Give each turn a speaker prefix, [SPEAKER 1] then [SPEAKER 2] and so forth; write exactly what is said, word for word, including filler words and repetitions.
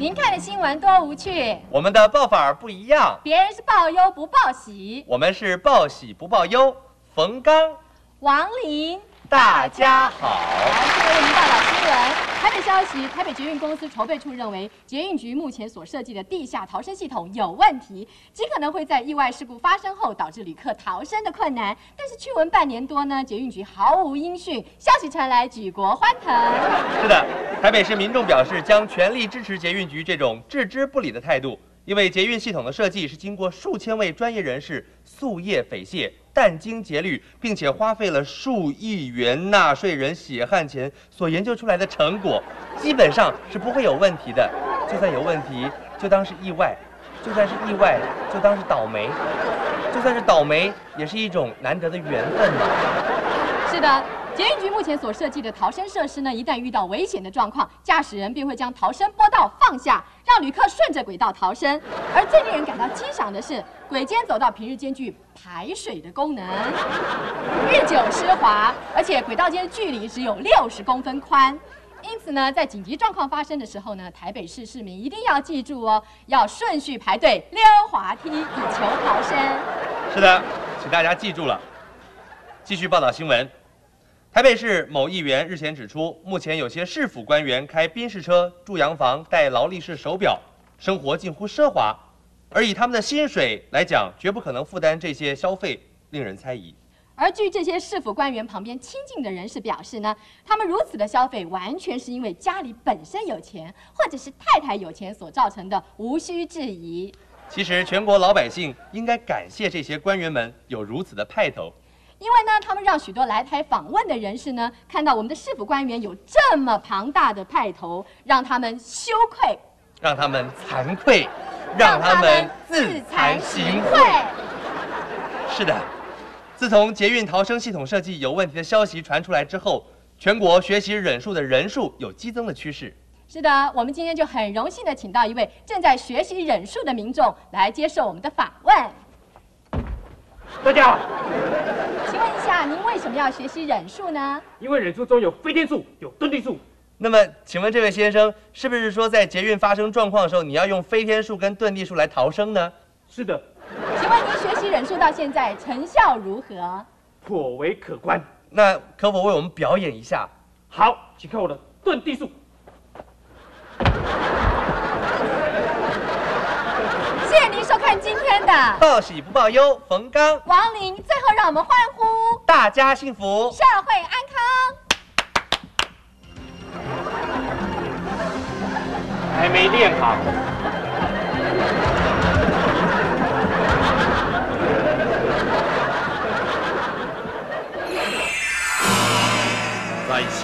[SPEAKER 1] 您看的新闻多无趣，
[SPEAKER 2] 我们的报法不一样，
[SPEAKER 1] 别人是报忧不报喜，
[SPEAKER 2] 我们是报喜不报忧。冯刚、
[SPEAKER 1] 王林，
[SPEAKER 2] 大家好。
[SPEAKER 1] 来，现在为您报道新闻。台北消息，台北捷运公司筹备处认为，捷运局目前所设计的地下逃生系统有问题，极可能会在意外事故发生后导致旅客逃生的困难。但是去闻半年多呢，捷运局毫无音讯，消息传来，举国欢腾。
[SPEAKER 2] 是的，台北市民众表示将全力支持捷运局这种置之不理的态度，因为捷运系统的设计是经过数千位专业人士夙夜匪懈、殚精竭虑，并且花费了数亿元纳税人血汗钱所研究出来的成果，基本上是不会有问题的。就算有问题，就当是意外；就算是意外，就当是倒霉；就算是倒霉，也是一种难得的缘分嘛。
[SPEAKER 1] 是的。捷运局目前所设计的逃生设施呢，一旦遇到危险的状况，驾驶人便会将逃生坡道放下，让旅客顺着轨道逃生。而最令人感到激赏的是，轨间走道平日兼具排水的功能，日久湿滑，而且轨道间的距离只有六十公分宽。因此呢，在紧急状况发生的时候呢，台北市市民一定要记住哦，要顺序排队溜滑梯以求逃生。
[SPEAKER 2] 是的，请大家记住了。继续报道新闻。台北市某议员日前指出，目前有些市府官员开宾士车、住洋房、戴劳力士手表，生活近乎奢华，而以他们的薪水来讲，绝不可能负担这些消费，令人猜疑。
[SPEAKER 1] 而据这些市府官员旁边亲近的人士表示呢，他们如此的消费，完全是因为家里本身有钱，或者是太太有钱所造成的，无需置疑。
[SPEAKER 2] 其实，全国老百姓应该感谢这些官员们有如此的派头。
[SPEAKER 1] 因为呢，他们让许多来台访问的人士呢，看到我们的市府官员有这么庞大的派头，让他们羞愧，
[SPEAKER 2] 让他们惭愧，让他们自惭形秽。是的，自从捷运逃生系统设计有问题的消息传出来之后，全国学习忍术的人数有激增的趋势。
[SPEAKER 1] 是的，我们今天就很荣幸的请到一位正在学习忍术的民众来接受我们的访问。
[SPEAKER 3] 大家好，
[SPEAKER 1] 请问一下，您为什么要学习忍术呢？
[SPEAKER 3] 因为忍术中有飞天术，有遁地术。
[SPEAKER 2] 那么，请问这位先生，是不是说在捷运发生状况的时候，你要用飞天术跟遁地术来逃生呢？
[SPEAKER 3] 是的。
[SPEAKER 1] 请问您学习忍术到现在成效如何？
[SPEAKER 3] 颇为可观。
[SPEAKER 2] 那可否为我们表演一下？
[SPEAKER 3] 好，请看我的遁地术。
[SPEAKER 1] 谢谢您收看今天的
[SPEAKER 2] 报喜不报忧，冯刚、
[SPEAKER 1] 王林，最后让我们欢呼
[SPEAKER 2] 大家幸福，
[SPEAKER 1] 社会安康。
[SPEAKER 3] 还没练好。